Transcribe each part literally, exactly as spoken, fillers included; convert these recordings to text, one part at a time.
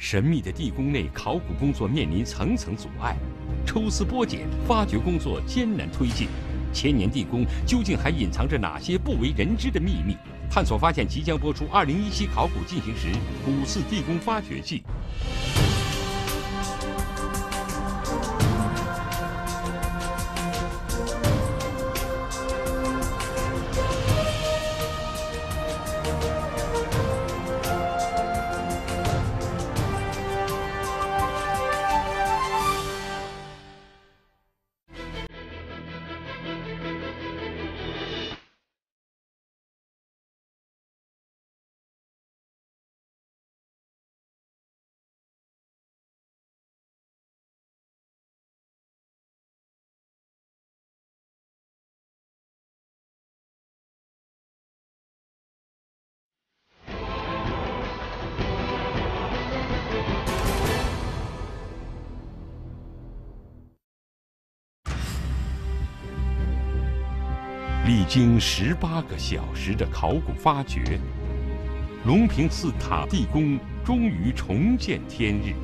神秘的地宫内，考古工作面临层层阻碍，抽丝剥茧，发掘工作艰难推进。千年地宫究竟还隐藏着哪些不为人知的秘密？探索发现即将播出二零一七考古进行时五次地宫发掘记。历经十八个小时的考古发掘，龙平寺塔地宫终于重见天日。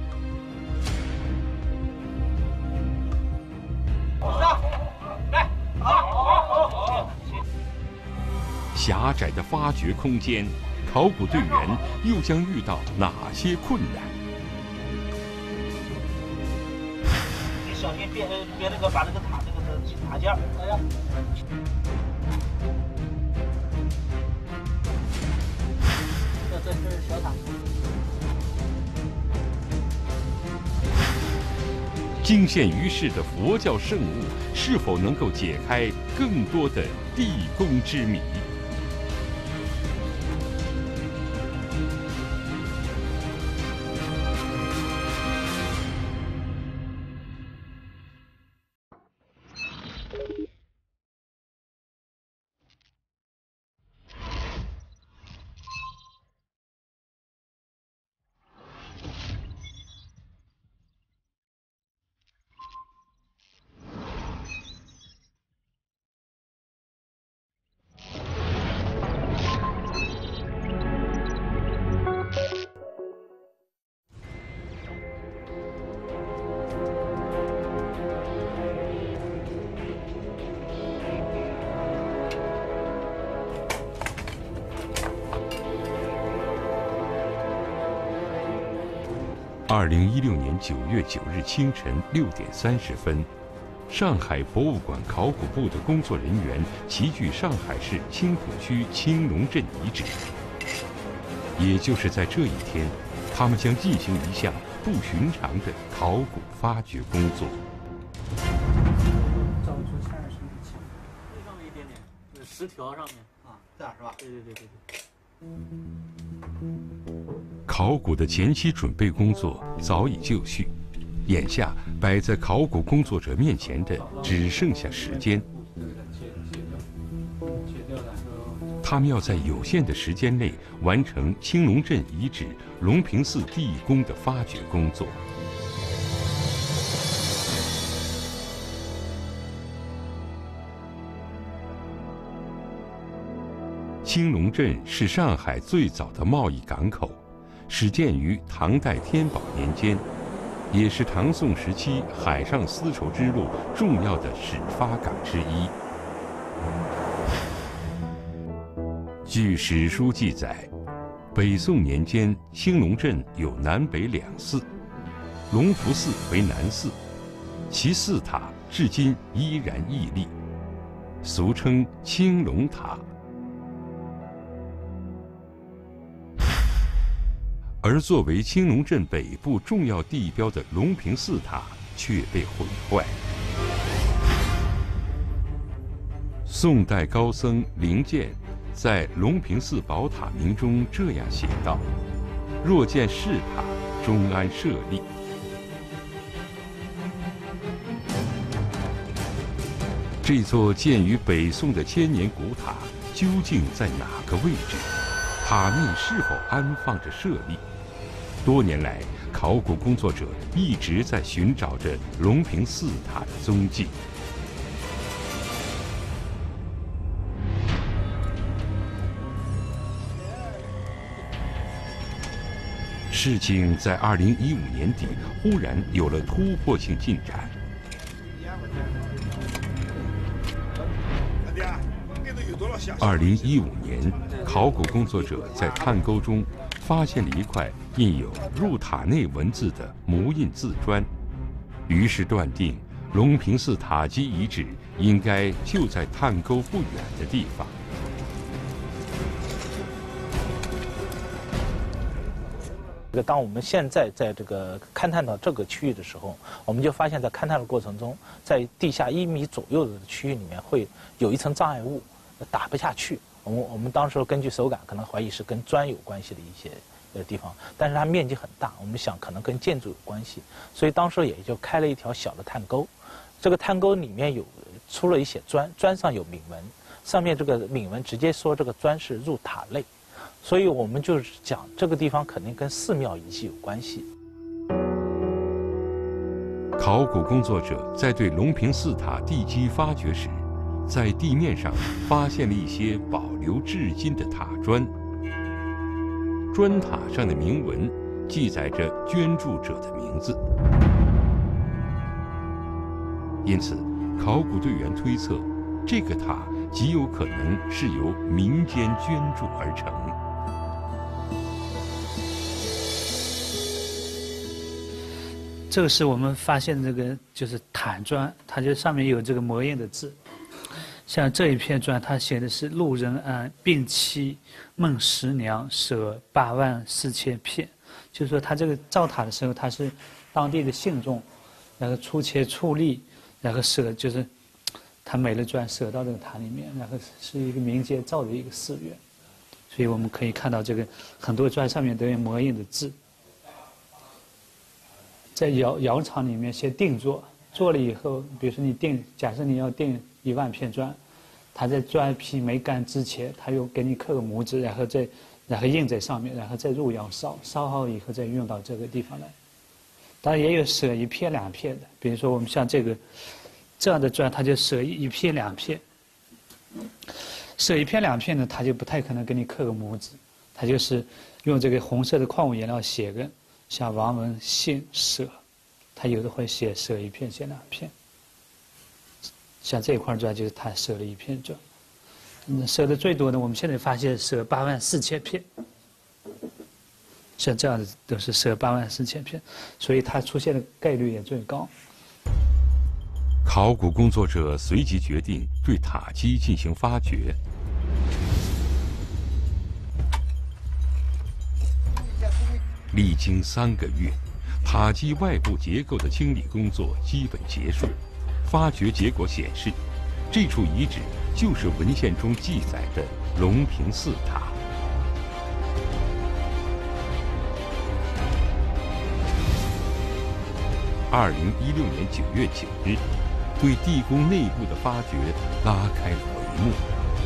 来，好， 狭窄的发掘空间，考古队员又将遇到哪些困难？ 你小心别别那个把那个塔那个塔架，哎呀。这这是小塔。 惊现于世的佛教圣物，是否能够解开更多的地宫之谜？二零一六年九月九日清晨六点三十分，上海博物馆考古部的工作人员齐聚上海市青浦区青龙镇遗址。也就是在这一天，他们将进行一项不寻常的考古发掘工作。 找出三十米七，这上面一点点，就是石条上面啊，这样是吧？对对对对对。 考古的前期准备工作早已就绪，眼下摆在考古工作者面前的只剩下时间。他们要在有限的时间内完成青龙镇遗址龙平寺地宫的发掘工作。青龙镇是上海最早的贸易港口，始建于唐代天宝年间，也是唐宋时期海上丝绸之路重要的始发港之一。据史书记载，北宋年间，青龙镇有南北两寺，隆福寺为南寺，其寺塔至今依然屹立，俗称青龙塔。而作为青龙镇北部重要地标的龙平寺塔却被毁坏。宋代高僧灵鉴在《龙平寺宝塔铭》中这样写道：“若见是塔，终安舍利。”这座建于北宋的千年古塔究竟在哪个位置？塔内是否安放着舍利？多年来，考古工作者一直在寻找着龙平寺塔的踪迹。 事情在二零一五年底忽然有了突破性进展。二零一五年，考古工作者在探沟中发现了一块印有“入塔内”文字的模印字砖，于是断定龙平寺塔基遗址应该就在探沟不远的地方。 这个当我们现在在这个勘探到这个区域的时候，我们就发现，在勘探的过程中，在地下一米左右的区域里面会有一层障碍物，打不下去。我们我们当时根据手感，可能怀疑是跟砖有关系的一些呃地方，但是它面积很大，我们想可能跟建筑有关系，所以当时也就开了一条小的探沟。这个探沟里面有出了一些砖，砖上有铭文，上面这个铭文直接说这个砖是入塔类。所以我们就是讲这个地方肯定跟寺庙遗迹有关系。 考古工作者在对龙平寺塔地基发掘时，在地面上发现了一些保留至今的塔砖，砖塔上的铭文记载着捐助者的名字，因此考古队员推测，这个塔极有可能是由民间捐助而成。 这个是我们发现的这个就是塔砖，它就上面有这个模印的字。像这一片砖，它写的是陆人安病妻孟十娘舍八万四千片，就是说他这个造塔的时候，他是当地的信众，然后出钱出力，然后舍就是他每了砖舍到这个塔里面，然后是一个民间造的一个寺院，所以我们可以看到这个很多砖上面都有模印的字。在窑窑厂里面先定做，做了以后，比如说你定，假设你要定一万片砖，它在砖坯没干之前，它又给你刻个模子，然后再然后印在上面，然后再入窑烧，烧好以后再运到这个地方来。当然也有舍一片两片的，比如说我们像这个这样的砖，它就舍一片两片。舍一片两片呢，它就不太可能给你刻个模子，它就是用这个红色的矿物颜料写个。像王文信舍，他有的会写舍一片，写两片。像这块砖就是他舍了一片砖。嗯，舍的最多的，我们现在发现舍八万四千片。像这样的都是舍八万四千片，所以它出现的概率也最高。 考古工作者随即决定对塔基进行发掘。历经三个月，塔基外部结构的清理工作基本结束。发掘结果显示，这处遗址就是文献中记载的龙平寺塔。二零一六年九月九日，对地宫内部的发掘拉开了帷幕。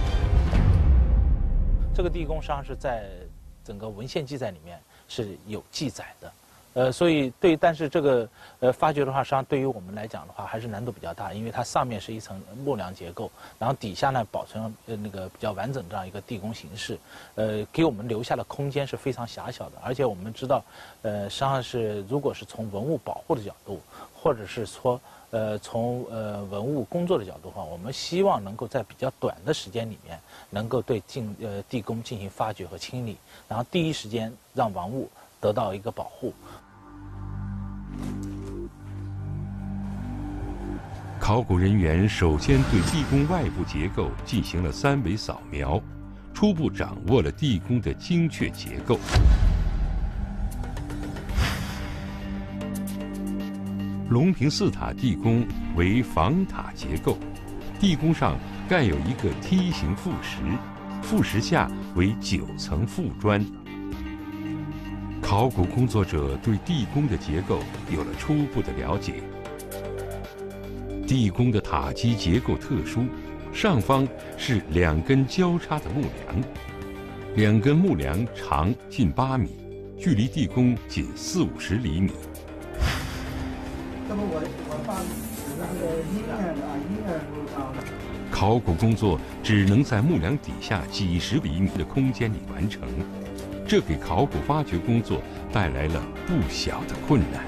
这个地宫实际上是在整个文献记载里面是有记载的，呃，所以对，但是这个呃发掘的话，实际上对于我们来讲的话，还是难度比较大，因为它上面是一层木梁结构，然后底下呢保存呃那个比较完整这样一个地宫形式，呃，给我们留下的空间是非常狭小的，而且我们知道，呃，实际上是如果是从文物保护的角度，或者是说呃从呃文物工作的角度的话，我们希望能够在比较短的时间里面，能够对进呃地宫进行发掘和清理，然后第一时间让文物得到一个保护。 考古人员首先对地宫外部结构进行了三维扫描，初步掌握了地宫的精确结构。龙平寺塔地宫为房塔结构，地宫上盖有一个梯形副石，副石下为九层副砖。考古工作者对地宫的结构有了初步的了解。地宫的塔基结构特殊，上方是两根交叉的木梁，两根木梁长近八米，距离地宫仅四五十厘米。 那么我我把那个阴面啊阴面路上的。 考古工作只能在木梁底下几十厘米的空间里完成。 这给考古发掘工作带来了不小的困难。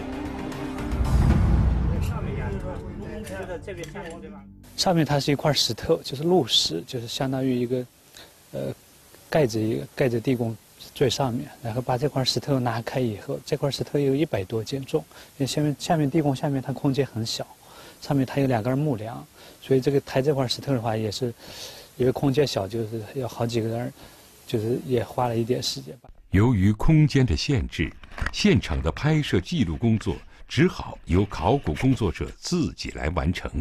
上面它是一块石头，就是路石，就是相当于一个，呃，盖着一个盖着地宫最上面，然后把这块石头拿开以后，这块石头有一百多斤重，因为下面下面地宫下面它空间很小，上面它有两根木梁，所以这个抬这块石头的话也是，因为空间小，就是要好几个人，就是也花了一点时间吧。 由于空间的限制，现场的拍摄记录工作只好由考古工作者自己来完成。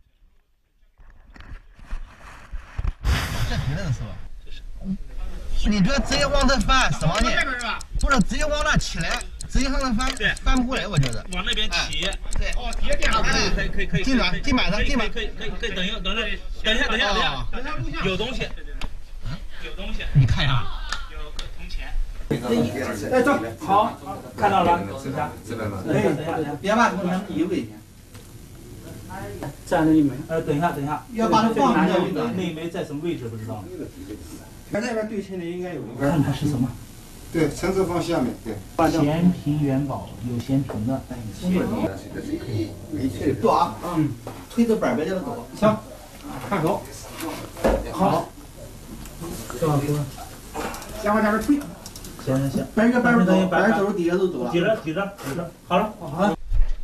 这挺认识吧？你这直接往这翻，什么呢？不是直接往那起来，直接向那翻，翻不过来，我觉得。 往那边起。 对。 哦，叠点上。可以可以可以。 地板地板上地板。 可以可以可以等一下等一下等一下等一下等一下，有东西。有东西。 你看呀。 有个铜钱。 哎，走，好，看到了，是吧？哎，别把铜钱移位。 站那一枚，呃，等一下，等一下， 要把它放那在那一枚在什么位置不知道？ 那边对称的应该有一个。 看它是什么？ 对，绳子放下面，对。 咸平元宝有咸平的。 走啊，嗯，推着板儿别叫他走，行，看手，好，这样子，先往前面推， 行行行， 板着板着走，板着走底下都走了， 抵着抵着抵着，好了好了。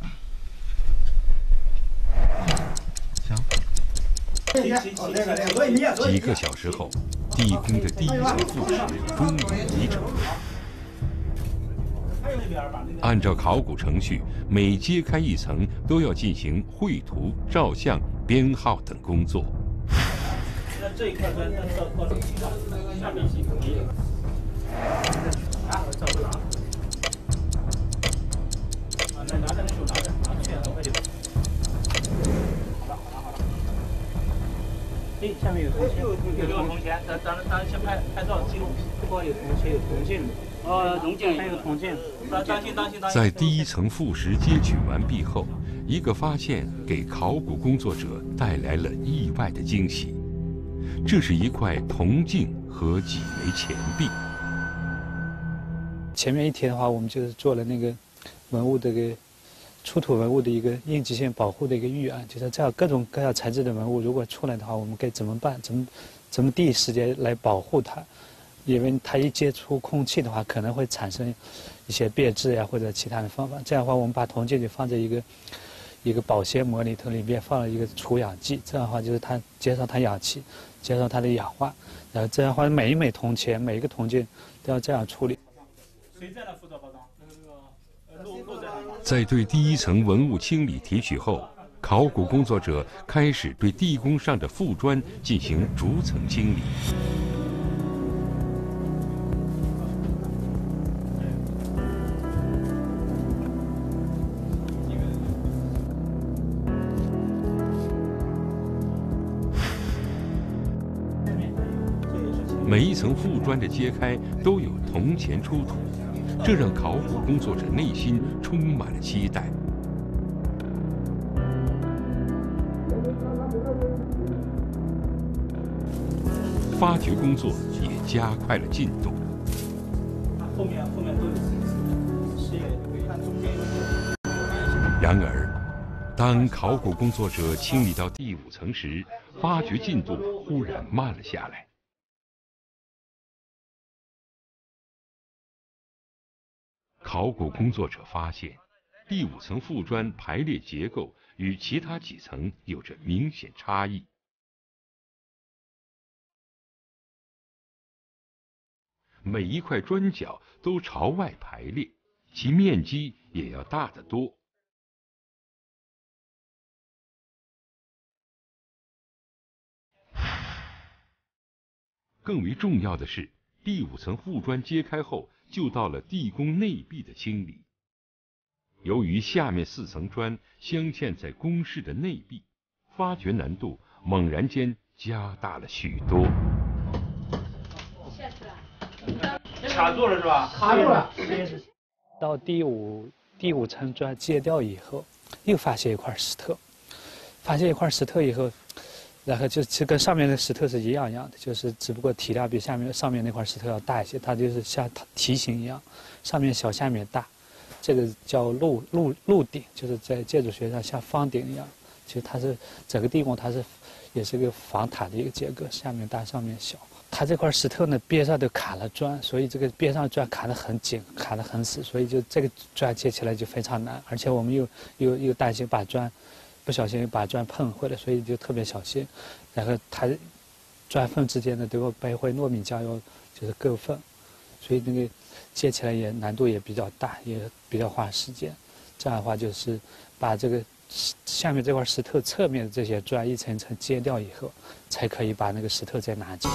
几个小时后，地宫的第一层复石终于完成。按照考古程序，每揭开一层都要进行绘图、照相、编号等工作。 那这一块砖到到这个下面是可以。啊，照不拿。啊，那拿着那就拿着，拿去很快就。哎，下面有铜钱，有有铜钱，咱咱咱先拍拍照记录。不光有铜钱，有铜镜，哦，铜镜还有铜镜。当当心当心当心！ 在第一层复石揭取完毕后，一个发现给考古工作者带来了意外的惊喜。这是一块铜镜和几枚钱币。 前面一天的话，我们就是做了那个文物的个。出土文物的一个应急性保护的一个预案，就是这样各种各样材质的文物如果出来的话，我们该怎么办？怎么怎么第一时间来保护它？因为它一接触空气的话，可能会产生一些变质呀，或者其他的方法。这样的话，我们把铜镜就放在一个一个保鲜膜里头，里面放了一个除氧剂，这样的话就是它减少它氧气，减少它的氧化。然后这样的话，每一枚铜钱，每一个铜镜都要这样处理。 谁在那负责包装？那个那个。 在对第一层文物清理提取后，考古工作者开始对地宫上的附砖进行逐层清理。每一层附砖的揭开都有铜钱出土。这让考古工作者内心充满了期待。发掘工作也加快了进度。 后面后面都有视野，看中间有。 然而，当考古工作者清理到第五层时，发掘进度忽然慢了下来。考古工作者发现，第五层附砖排列结构与其他几层有着明显差异。每一块砖角都朝外排列，其面积也要大得多。更为重要的是，第五层附砖揭开后，就到了地宫内壁的清理。由于下面四层砖镶嵌在宫室的内壁，发掘难度猛然间加大了许多。 卡住了是吧？ 卡住了。 到第五第五层砖揭掉以后，又发现一块石头，发现一块石头以后， 然后就其实跟上面的石头是一样一样的，就是只不过体量比下面上面那块石头要大一些，它就是像梯形一样，上面小下面大，这个叫鹿鹿鹿顶，就是在建筑学上像方顶一样。其实它是整个地宫，它是也是个房塔的一个结构，下面大上面小。它这块石头呢边上都卡了砖，所以这个边上砖卡得很紧，卡得很死，所以就这个砖接起来就非常难，而且我们又又又担心把砖。不小心把砖碰坏了，所以就特别小心。然后它砖缝之间呢都要背会糯米浆，要就是够缝，所以那个接起来也难度也比较大，也比较花时间。这样的话就是把这个下面这块石头侧面的这些砖一层一层接掉以后，才可以把那个石头再拿进。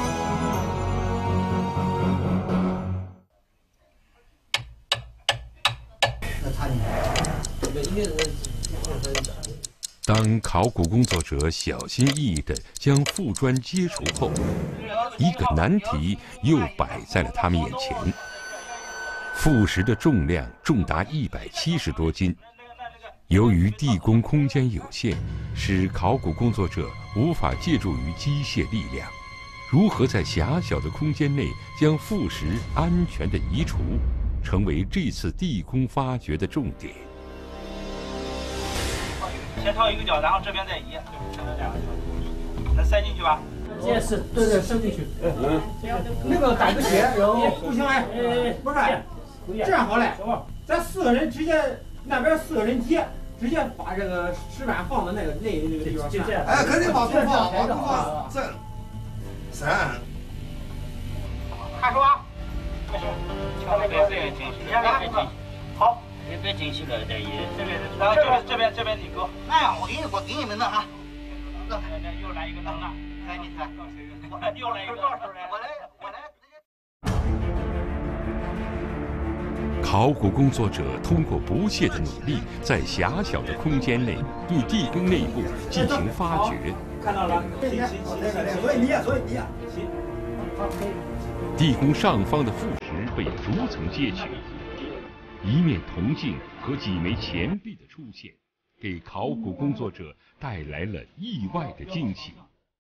当考古工作者小心翼翼地将覆砖接除后，一个难题又摆在了他们眼前。覆石的重量重达一百七十多斤，由于地宫空间有限，使考古工作者无法借助于机械力量。如何在狭小的空间内将覆石安全地移除，成为这次地宫发掘的重点。 先套一个脚，然后这边再移，能塞进去吧？ 也是，对对，塞进去。嗯，那个打个结，然后不行哎，不是，这样好嘞，咱四个人直接那边四个人接，直接把这个石板放到那个那那个地方。 哎，肯定往上放，往上放，这三。 看书啊。千万别别进去，千万别进去。好。别别进去了，这一这边，然后这边这边这边你搁。 那样，我给你我给你们弄哈。 又来一个弄了，来你看，又来一个，我来我来直接。考古工作者通过不懈的努力，在狭小的空间内对地宫内部进行发掘。 看到了，行行行，所以你也所以你也行。 地宫上方的覆石被逐层揭取。一面铜镜和几枚钱币的出现，给考古工作者带来了意外的惊喜。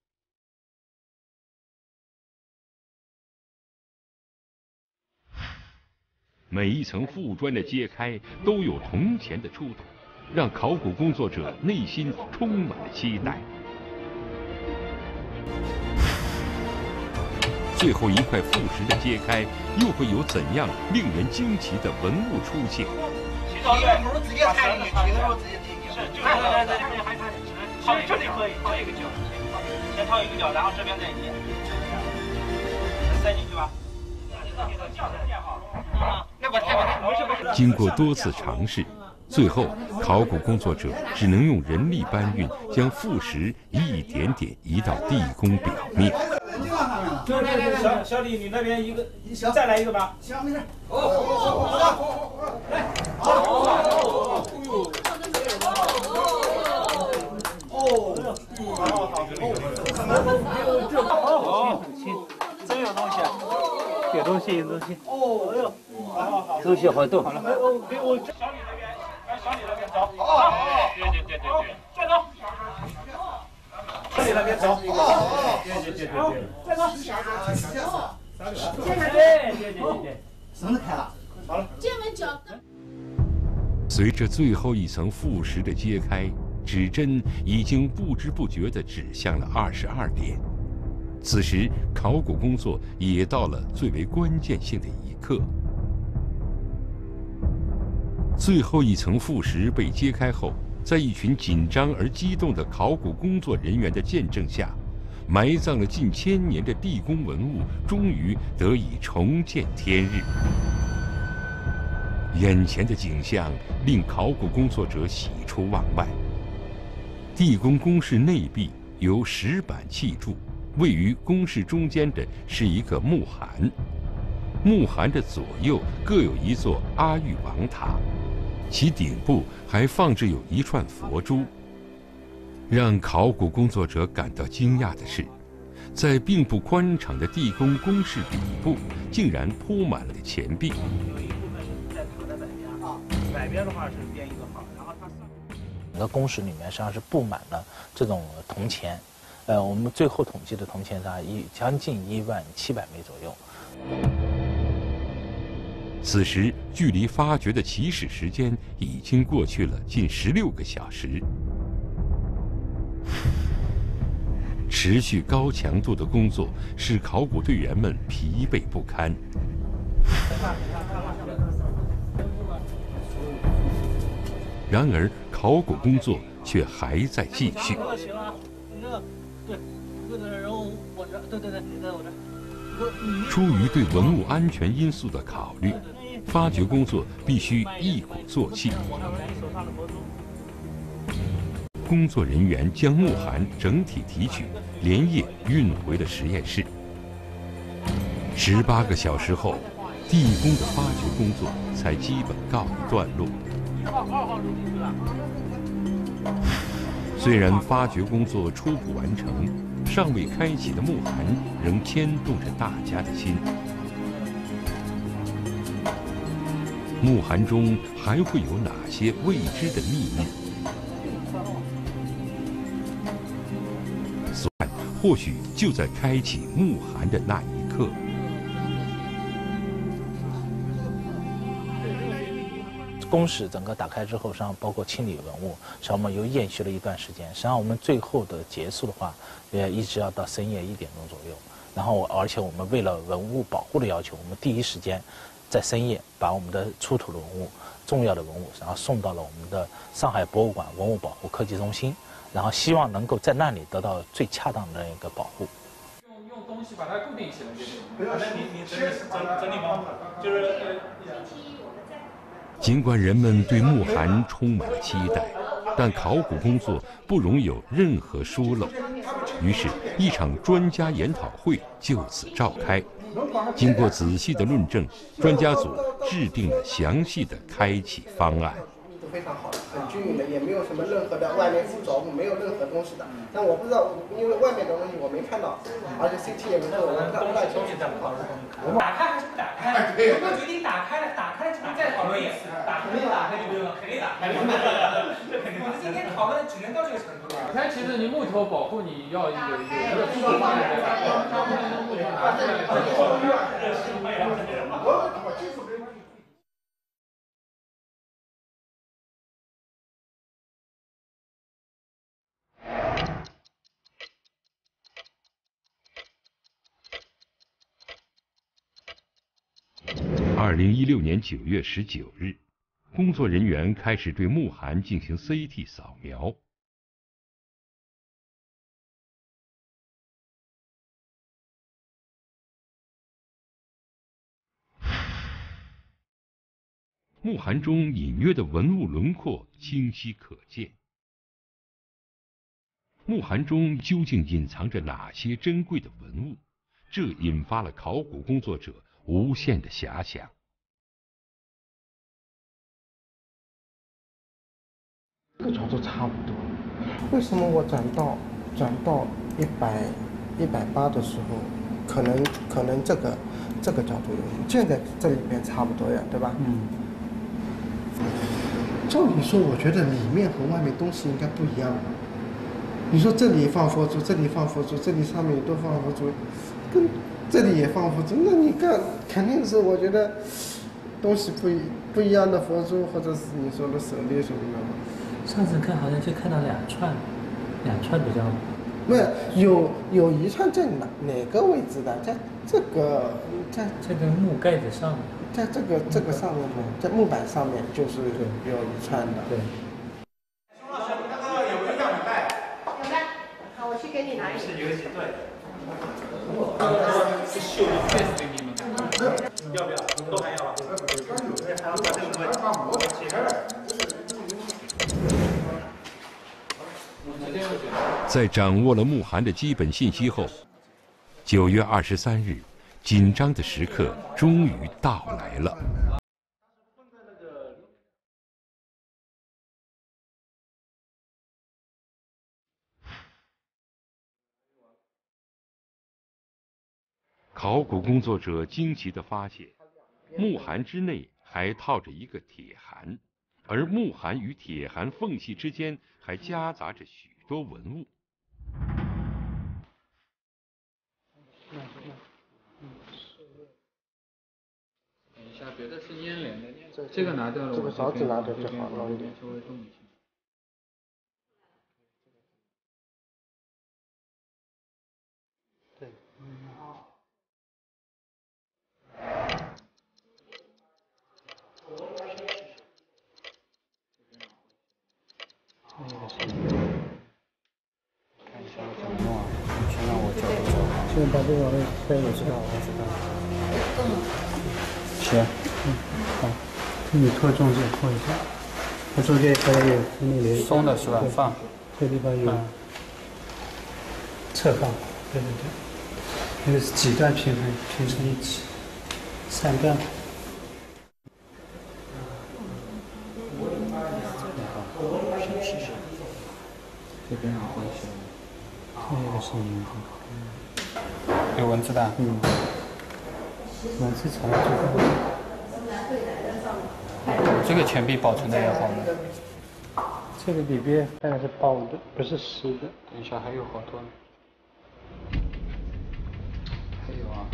每一层覆砖的揭开都有铜钱的出土，让考古工作者内心充满了期待。最后一块覆石的揭开，又会有怎样令人惊奇的文物出现？ 一个头直接踩进去，一个头直接进去。 是，就是对对对，还可以，套这里可以套一个脚，先套一个脚，然后这边再移，能塞进去吧？ 经过多次尝试，最后考古工作者只能用人力搬运，将覆石一点点移到地宫表面。 对对对，小小李，你那边一个，再来一个吧。 行，没事。 哦哦哦，来，好，哦，哦，好好， 哦，轻，真有东西，有东西，有东西。 哦，哎呦，好好好， 东西好多。 好了，哎，我给我小李那边，来小李那边走。好，对对对对对，再走。小李那边走。哦，对对对对对，再走。对对对对对， 绳子开了， 好了。 这门脚。 随着最后一层覆石的揭开，指针已经不知不觉地指向了二十二点。此时，考古工作也到了最为关键性的一刻。最后一层覆石被揭开后，在一群紧张而激动的考古工作人员的见证下，埋葬了近千年的地宫文物终于得以重见天日。眼前的景象令考古工作者喜出望外。地宫宫室内壁由石板砌筑，位于宫室中间的是一个木函，木函的左右各有一座阿育王塔，其顶部还放置有一串佛珠。让考古工作者感到惊讶的是，在并不宽敞的地宫宫室底部，竟然铺满了钱币。 有一部分是在塔的北边啊，北边的话是编一个号，然后它上整个宫室里面实际上是布满了这种铜钱。 呃，我们最后统计的铜钱砂一将近一万七百枚左右。 此时，距离发掘的起始时间已经过去了近十六个小时。持续高强度的工作使考古队员们疲惫不堪。然而，考古工作却还在继续。 行了，你这个对，这个人物我这，对对对，你在我这。 出于对文物安全因素的考虑，发掘工作必须一鼓作气。工作人员将木函整体提取，连夜运回了实验室。十八个小时后，地宫的发掘工作才基本告一段落。虽然发掘工作初步完成，尚未开启的木函仍牵动着大家的心。木函中还会有哪些未知的秘密？所以，或许就在开启木函的那一刻。 公室整个打开之后，实际上包括清理文物，实际上我们又验虚了一段时间。实际上我们最后的结束的话，呃，一直要到深夜一点钟左右。然后，而且我们为了文物保护的要求，我们第一时间在深夜把我们的出土的文物、重要的文物，然后送到了我们的上海博物馆文物保护科技中心，然后希望能够在那里得到最恰当的一个保护。 用用东西把它固定起来就行。 不要，你你整理整整理吗？就是呃。 尽管人们对木函充满了期待，但考古工作不容有任何疏漏。于是，一场专家研讨会就此召开。经过仔细的论证，专家组制定了详细的开启方案。 非常好的，很均匀的，也没有什么任何的外面附着物，没有任何东西的。但我不知道，因为外面的东西我没看到，而且 C T 也没做，我不太清楚。 打开还是不打开？如果决定打开了，打开了就再讨论一次。打开没打开就不用了，肯定打开。我们今天讨论只能到这个程度。 但其实你木头保护你要有有一个出发点在，它不能用木头拿出来。 二零一六年九月十九日，工作人员开始对木函进行 C T 扫描。木函中隐约的文物轮廓清晰可见。木函中究竟隐藏着哪些珍贵的文物？这引发了考古工作者无限的遐想。 这个角度差不多，为什么我转到转到一百一百八的时候，可能可能这个这个角度有，现在这里面差不多呀，对吧？嗯。照理说，我觉得里面和外面东西应该不一样的。你说这里放佛珠，这里放佛珠，这里上面都放佛珠，跟这里也放佛珠，那你看肯定是我觉得东西不一不一样的佛珠，或者是你说的手链什么的。 上次看好像就看到两串，两串比较。 不是有有一串在哪哪个位置的？在这个在这个木盖子上面， 在这个这个上面呢，在木板上面就是有一串的。对。 熊老师，刚刚有没有样本带？ 有的，好，我去给你拿一个。 是有几对。是绣的确实给你们。要不要？都还要吧。还要把这个磨切开。 在掌握了木函的基本信息后，九月二十三日，紧张的时刻终于到来了。考古工作者惊奇地发现，木函之内还套着一个铁函，而木函与铁函缝隙之间还夹杂着许多文物。 觉得是粘连的，这个拿掉了， 这个勺子拿掉就好了一点。 稍微动一下。 对，嗯。这个是，看一下怎么弄啊？你先让我教一教。先把这个往里塞，我知道，我知道。嗯。行，嗯，好，你拖中间拖一下，它中间还有那里松的是吧？放， 这地方有侧放，对对对，那个是几段平衡拼成一起，三段。 这边好关系。 这个声音有文字的。 嗯。文字查最后。 这个钱币保存的也好呢。 这个里边大概是包的，不是湿的。 等一下还有好多呢。还有啊。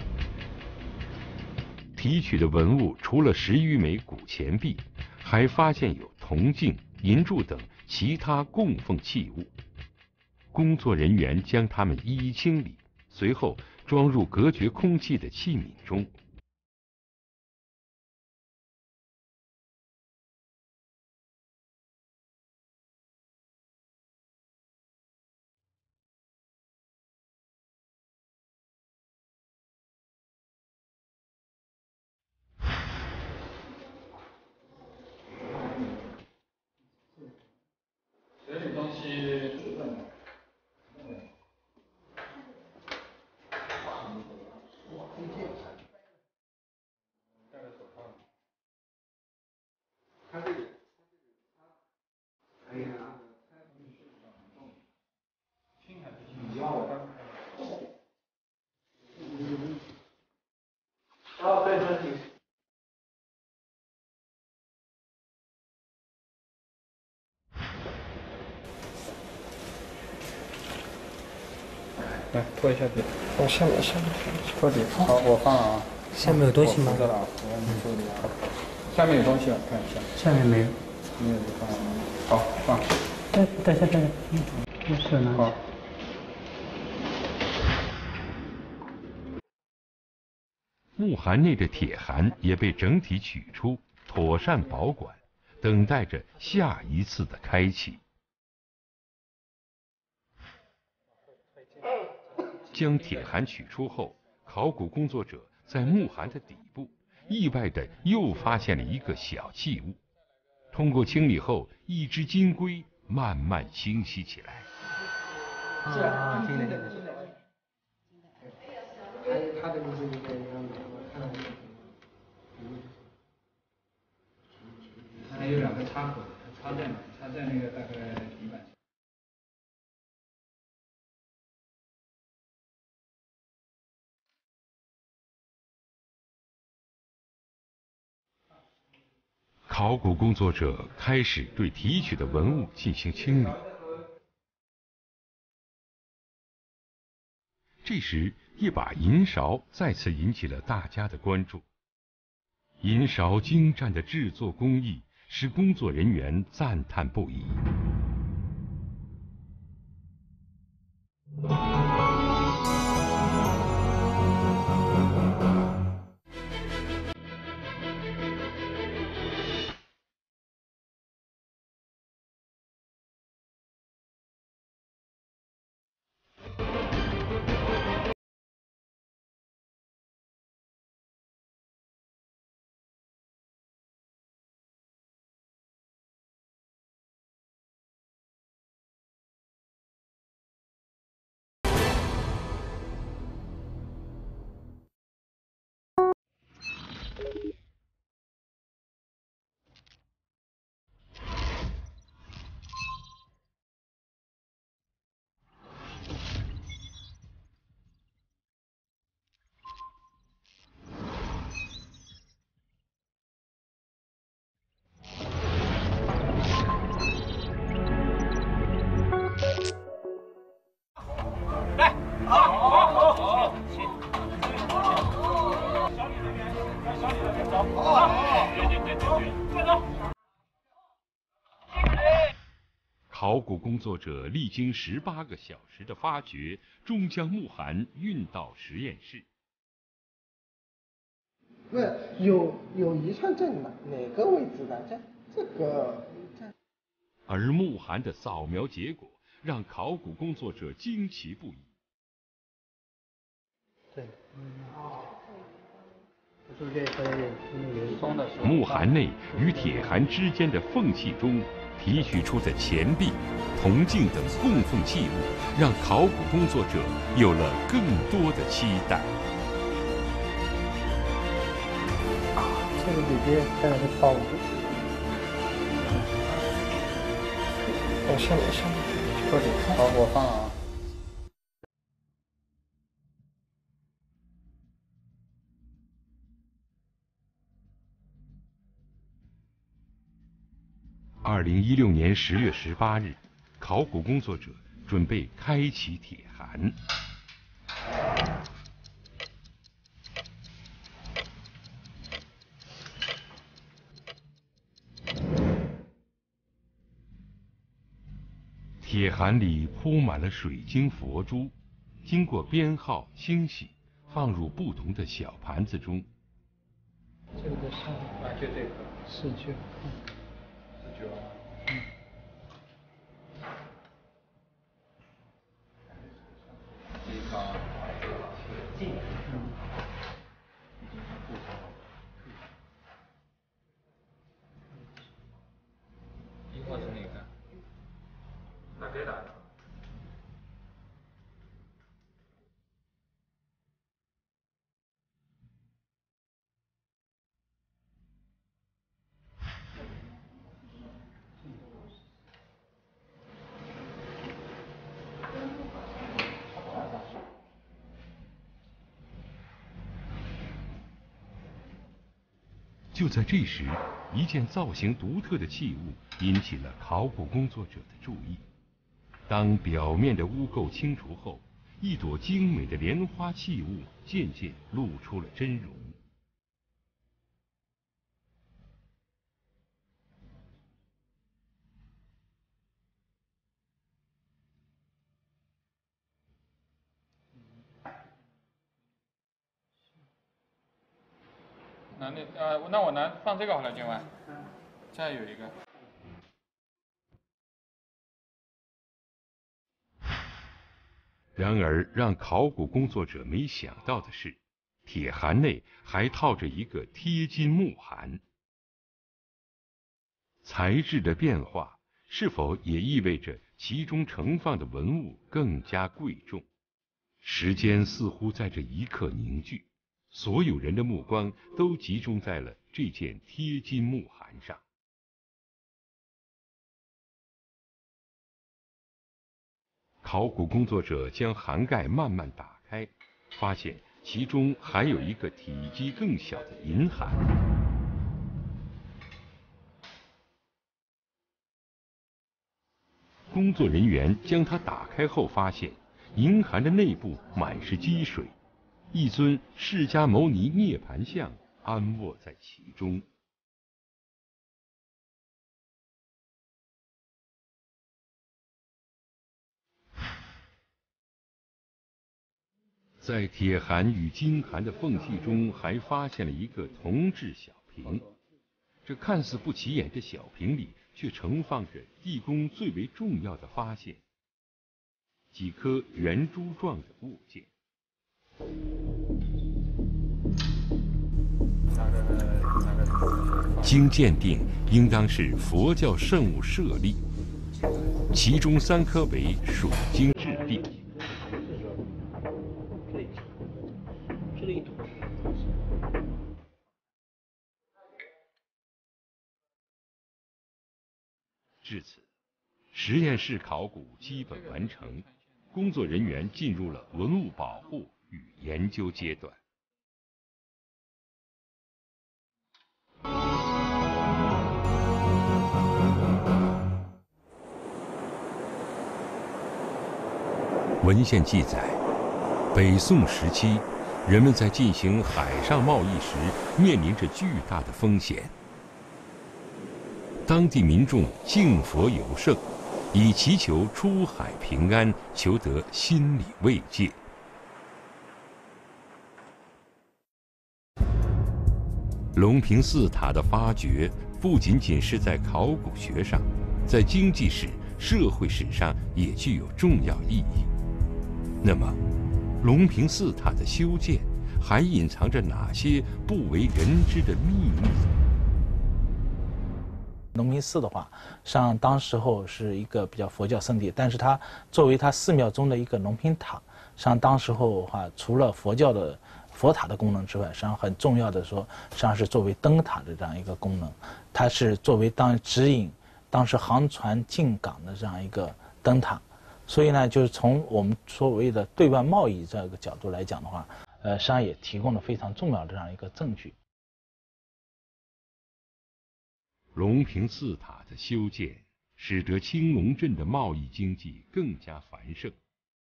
提取的文物除了十余枚古钱币，还发现有铜镜、银柱等其他供奉器物。工作人员将它们一一清理，随后装入隔绝空气的器皿中。 这里东西。 它这里，哎呀， 轻还是轻？要的。 啊，对对对。 来拖一下底。 哦，下面下面拖底。好，我放了啊。 下面有东西吗？ 我知道了，我让你处理好。下面有东西了，看一下。 下面没有。 没有就放了。好，放。 等等一下，等一下，嗯，没事呢。 好。 木函内的铁函也被整体取出，妥善保管，等待着下一次的开启。将铁函取出后，考古工作者在木函的底部意外的又发现了一个小器物。通过清理后，一只金龟慢慢清晰起来。 啊，进来进来。他的名字应该一样的，我看了。 它有两个插口，它插在哪？插在那个大概底板上。 考古工作者开始对提取的文物进行清理。这时，一把银勺再次引起了大家的关注。银勺精湛的制作工艺使工作人员赞叹不已。 好。 站住！ 考古工作者历经十八个小时的发掘，终将木函运到实验室。 不是有有遗传在哪哪个位置的？这这个。 而木函的扫描结果让考古工作者惊奇不已。 对，嗯，就是这个流松的时候， 木函内与铁函之间的缝隙中提取出的钱币、铜镜等供奉器物，让考古工作者有了更多的期待。 这个里边带来的宝物。我下我下面，快点，好，我放啊。 二零一六年十月十八日，考古工作者准备开启铁函。铁函里铺满了水晶佛珠，经过编号清洗，放入不同的小盘子中。 这个的上啊，就这个四九，四九，嗯。一个镜，嗯。一号是哪个？哪个的？ 就在这时，一件造型独特的器物引起了考古工作者的注意。当表面的污垢清除后，一朵精美的莲花器物渐渐露出了真容。 拿那呃，那我拿放这个好了，今晚。这儿有一个。 然而，让考古工作者没想到的是，铁函内还套着一个贴金木函。材质的变化是否也意味着其中盛放的文物更加贵重？时间似乎在这一刻凝聚。所有人的目光都集中在了这件贴金木函上。考古工作者将函盖慢慢打开，发现其中还有一个体积更小的银函。工作人员将它打开后，发现银函的内部满是积水。一尊释迦牟尼涅盘像安卧在其中。在铁函与金函的缝隙中，还发现了一个铜制小瓶。这看似不起眼的小瓶里，却盛放着地宫最为重要的发现——几颗圆珠状的物件。经鉴定，应当是佛教圣物舍利，其中三颗为水晶质地。至此，实验室考古基本完成，工作人员进入了文物保护与研究阶段。文献记载，北宋时期，人们在进行海上贸易时面临着巨大的风险。 当地民众敬佛有圣，以祈求出海平安，求得心理慰藉。龙平寺塔的发掘不仅仅是在考古学上，在经济史、社会史上也具有重要意义。那么，龙平寺塔的修建还隐藏着哪些不为人知的秘密？ 龙平寺的话，实际上当时候是一个比较佛教圣地，但是它作为它寺庙中的一个龙平塔，实际上当时候的话，除了佛教的佛塔的功能之外，实际上很重要的说，实际上是作为灯塔的这样一个功能，它是作为当指引当时航船进港的这样一个灯塔。所以呢，就是从我们所谓的对外贸易这个角度来讲的话，呃，实际上也提供了非常重要的这样一个证据。 龙平寺塔的修建，使得青龙镇的贸易经济更加繁盛。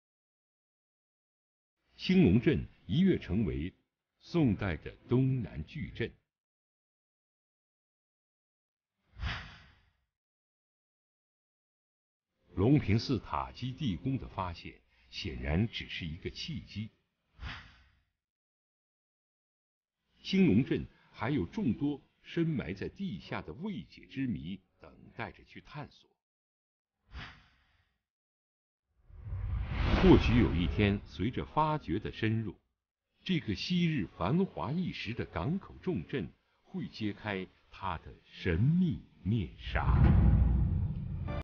青龙镇一跃成为宋代的东南巨镇。龙平寺塔基地宫的发现，显然只是一个契机。青龙镇还有众多深埋在地下的未解之谜等待着去探索。或许有一天，随着发掘的深入，这个昔日繁华一时的港口重镇会揭开它的神秘面纱。